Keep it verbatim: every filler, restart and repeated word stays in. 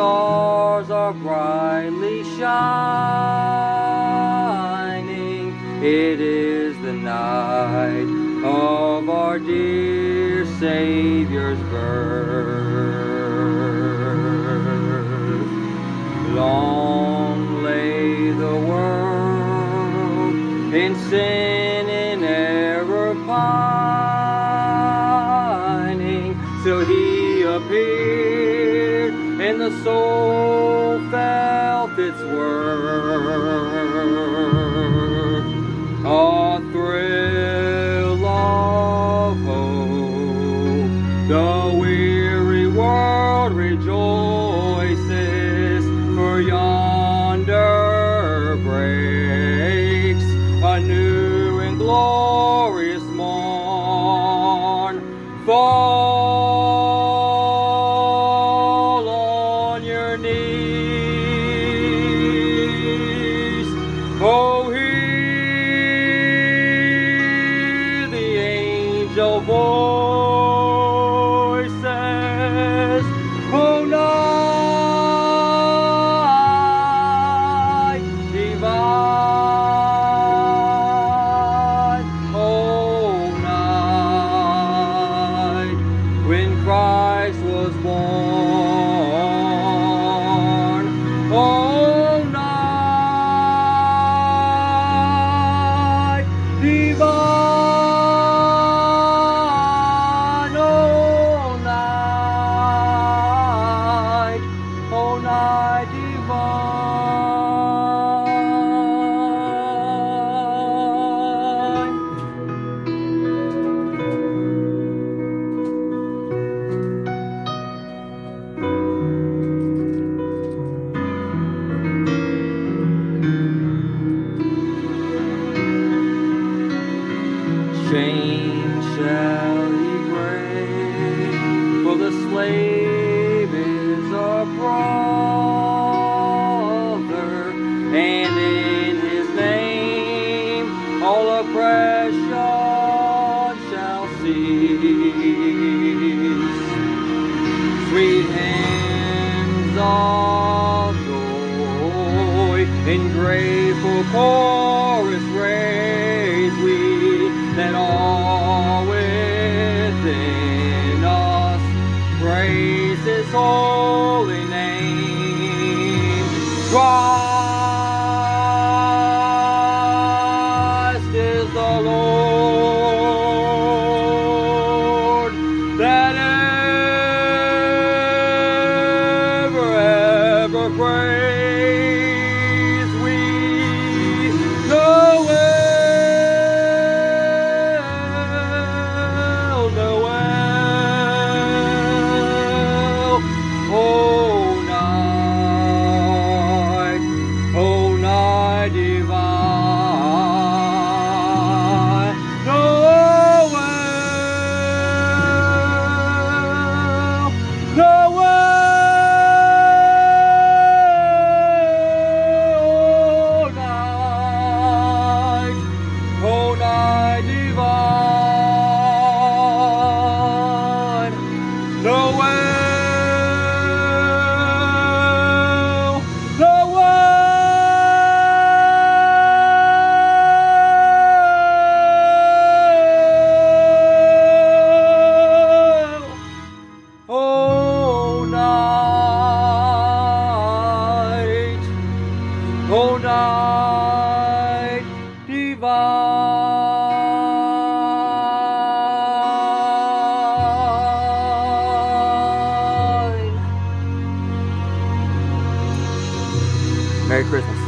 stars are brightly shining. It is the night of our dear Savior's birth. Long lay the world in sin and error pining, till he appeared and the soul felt its worth. A thrill of hope, the weary world rejoices, for yonder breaks a new and glorious morn. Fall on your knees, oh, hear the angel voices, oh, night divine, oh, night when Christ was born, oh, night divine, oh, night, oh, night divine. Chains shall he break, for the slave is a brother, and in his name all oppression shall cease. Sweet hymns of joy in grateful chorus raise we, that all within us praise his holy name. Christ is the Lord, that ever, ever praise we. Noel, Noel, oh, night, oh, night divine, Noel, Noel, oh, night, oh, night divine, Noel, Noel, oh, night, oh, night divine. Merry Christmas.